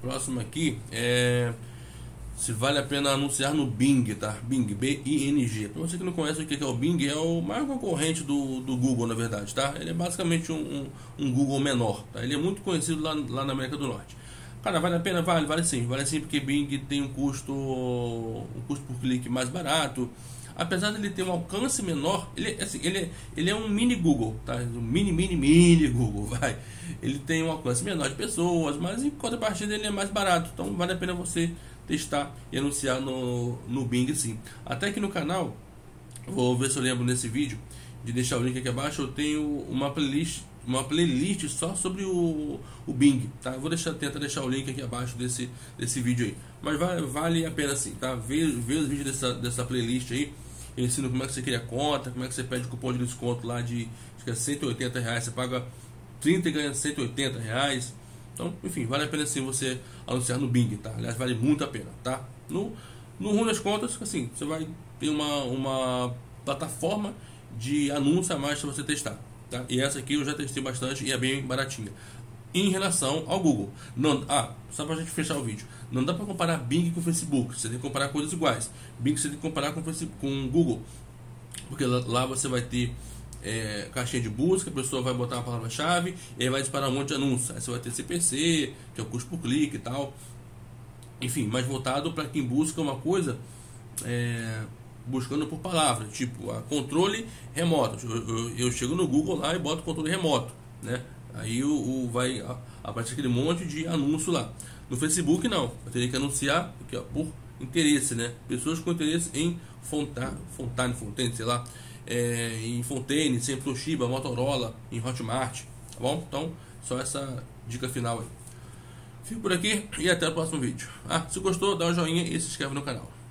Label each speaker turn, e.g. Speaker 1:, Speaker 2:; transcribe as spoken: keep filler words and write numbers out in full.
Speaker 1: próximo aqui é se vale a pena anunciar no Bing, tá? Bing, B I N G. Para você que não conhece o que é o Bing, é o maior concorrente do, do Google, na verdade, tá? Ele é basicamente um, um, um Google menor, tá? Ele é muito conhecido lá, lá na América do Norte. Cara, vale a pena? Vale, vale sim. Vale sim porque Bing tem um custo, um custo por clique mais barato. Apesar de ele ter um alcance menor, ele, assim, ele, é, ele é um mini Google, tá? Um mini, mini, mini Google, vai. Ele tem um alcance menor de pessoas, mas em contrapartida ele é mais barato. Então vale a pena você testar e anunciar no, no Bing, sim. Até aqui no canal, vou ver se eu lembro nesse vídeo de deixar o link aqui abaixo. Eu tenho uma playlist, uma playlist só sobre o, o Bing, tá? Eu vou deixar, tentar deixar o link aqui abaixo desse, desse vídeo aí. Mas vale, vale a pena sim, tá? Ver, ver os vídeos dessa, dessa playlist aí. Eu ensino como é que você cria conta, como é que você pede cupom de desconto lá de acho que é cento e oitenta reais, você paga trinta e ganha cento e oitenta reais. Então, enfim, vale a pena sim você anunciar no Bing, tá? Aliás, vale muito a pena, tá? No, no rumo das contas, assim, você vai ter uma, uma plataforma de anúncio a mais para você testar, tá? E essa aqui eu já testei bastante e é bem baratinha. Em relação ao Google, não, ah, só pra gente fechar o vídeo, não dá para comparar Bing com Facebook, você tem que comparar coisas iguais. Bing você tem que comparar com com Google, porque lá, lá você vai ter é, caixinha de busca, a pessoa vai botar uma palavra-chave e aí vai disparar um monte de anúncios. Aí você vai ter C P C, que é o custo por clique e tal, enfim, mais voltado para quem busca uma coisa é, buscando por palavra, tipo a controle remoto. Eu, eu, eu chego no Google lá e boto controle remoto, né? Aí o, o vai aparecer aquele monte de anúncio lá. No Facebook não, eu teria que anunciar aqui, ó, por interesse, né? Pessoas com interesse em Fontane, Fontane, Fontaine, sei lá, é, em Fontaine, sempre Toshiba, Motorola, em Hotmart, tá bom? Então, só essa dica final aí. Fico por aqui e até o próximo vídeo. Ah, se gostou, dá um joinha e se inscreve no canal.